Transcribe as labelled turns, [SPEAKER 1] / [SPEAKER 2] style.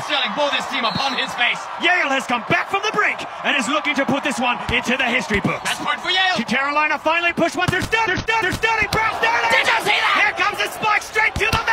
[SPEAKER 1] Sterling bore this team upon his face.
[SPEAKER 2] Yale has come back from the brink and is looking to put this one into the history books.
[SPEAKER 1] That's point for Yale.
[SPEAKER 2] Carolina finally pushed one through Sterling. Sterling, Brown Sterling!
[SPEAKER 1] Did you see that?
[SPEAKER 2] Here comes a spike straight to the